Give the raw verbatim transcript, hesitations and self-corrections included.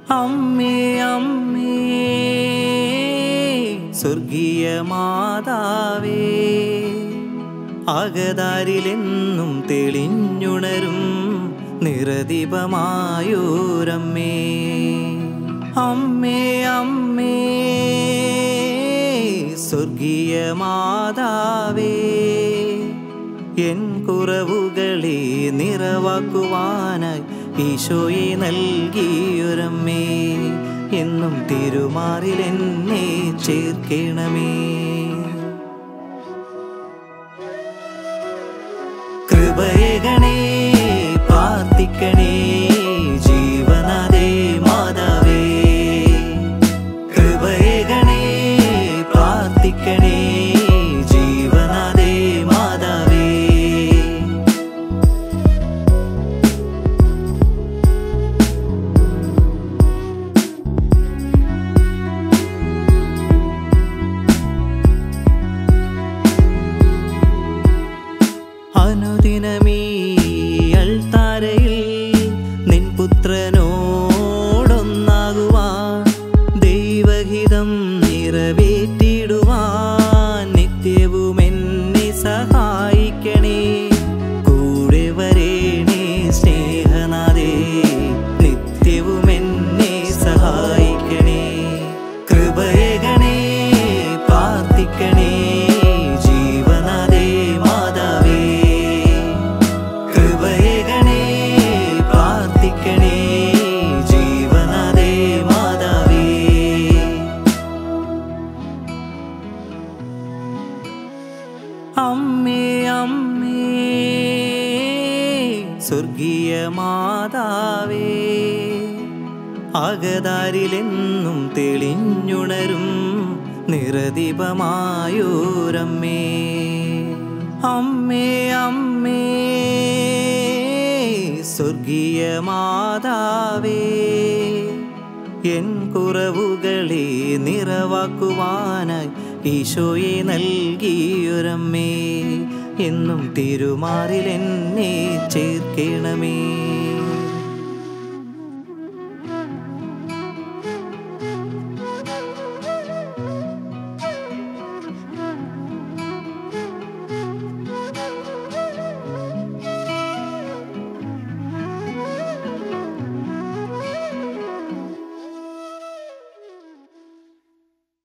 അമ്മേ അമ്മേ സ്വർഗീയ മാതാവേ, അകതാരിലെന്നും തെളിഞ്ഞുണരും നിറദീപമായോരമ്മേ. അമ്മേ അമ്മേ സ്വർഗീയ മാതാവേ, എൻ കുറവുകളെ നിറവാക്കുവാനായി ഈശോയെ നൽകിയൊരമ്മേ. എന്നും തിരുമാറിൽ എന്നെ ചേർക്കണമേ. കൃപയേകണേ പ്രാർത്ഥിക്കണേ ജീവനാഥേ മാതാവേ. കൃപയേകണേ പ്രാർത്ഥിക്കണേ ജീവനാഥേ മാതാവേ. അനുദിനമീ അൾത്താരയിൽ നിൻ പുത്രനോടൊന്നാകുവാൻ, ദൈവഹിതം നിറവേറ്റിടുവാൻ നിത്യവും എന്നെ സഹായിക്കണേ. കൂടെ വരേണേ സ്നേഹനാഥേ, നിത്യവും എന്നെ സഹായിക്കണേ. കൃപയേകണേ പ്രാർത്ഥിക്കണേ ജീവനാഥേ മാതാവേ. കൃപയേകണേ പ്രാർത്ഥിക്കണേ ജീവനാഥേ മാതാവേ. അമ്മേ അമ്മേ സ്വർഗീയ മാതാവേ, അകതാരിലെന്നും തെളിഞ്ഞുണരും നിറദീപമായോരമ്മേ. അമ്മേ അമ്മേ സ്വർഗീയ മാതാവേ, എൻ കുറവുകളെ നിറവാക്കുവാനായി ഈശോയെ നൽകിയൊരമ്മേ. എന്നും തിരുമാറിൽ എന്നെ ചേർക്കണമേ.